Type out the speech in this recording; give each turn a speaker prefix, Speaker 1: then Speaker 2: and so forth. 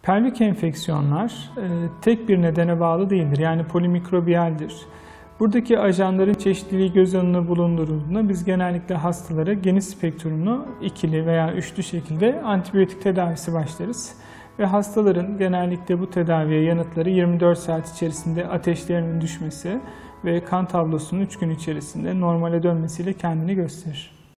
Speaker 1: Pelvik enfeksiyonlar tek bir nedene bağlı değildir. Yani polimikrobiyaldir. Buradaki ajanların çeşitliliği göz önüne bulundurulduğunda biz genellikle hastalara geniş spektrumlu ikili veya üçlü şekilde antibiyotik tedavisi başlarız. Ve hastaların genellikle bu tedaviye yanıtları 24 saat içerisinde ateşlerinin düşmesi ve kan tablosunun 3 gün içerisinde normale dönmesiyle kendini gösterir.